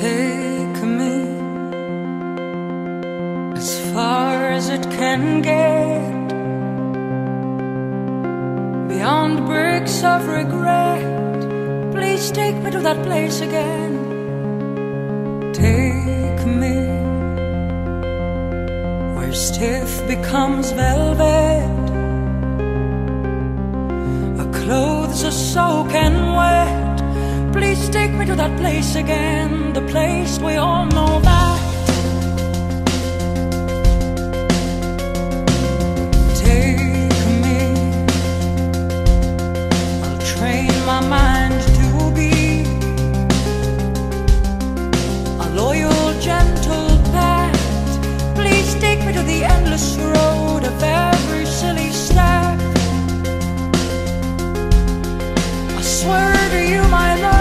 Take me as far as it can get, beyond bricks of regret. Please take me to that place again. Take me where stiff becomes velvet, our clothes are soaking wet. Please take me to that place again, the place we all know that. Take me, I'll train my mind to be a loyal, gentle pet. Please take me to the endless road of every silly step. I swear to you, my love,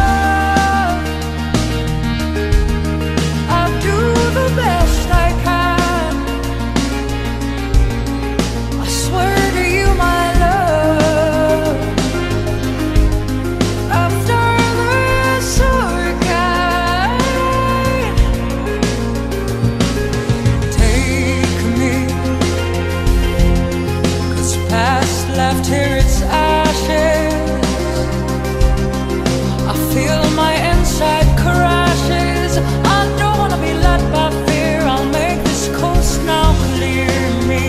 left here its ashes. I feel my inside crashes. I don't wanna be led by fear. I'll make this coast now clear me.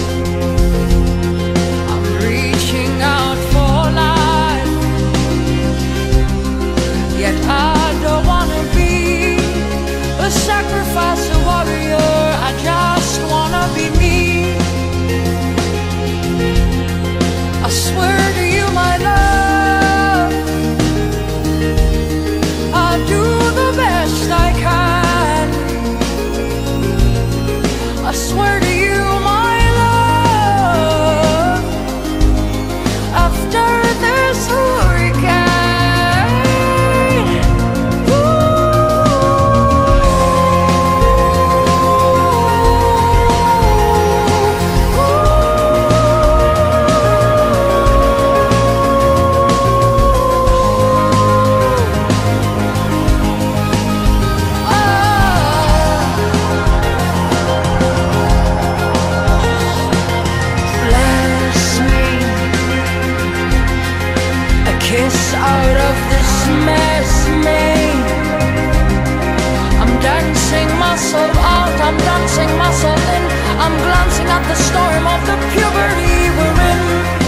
I'm reaching out for life, yet I don't wanna be a sacrifice, a warrior. I just wanna be me. I swear to you, my love, I'll do the best I can. I swear to you, my love, after this hurricane, out of this mess, mate. I'm dancing myself out, I'm dancing myself in. I'm glancing at the storm of the puberty we're in.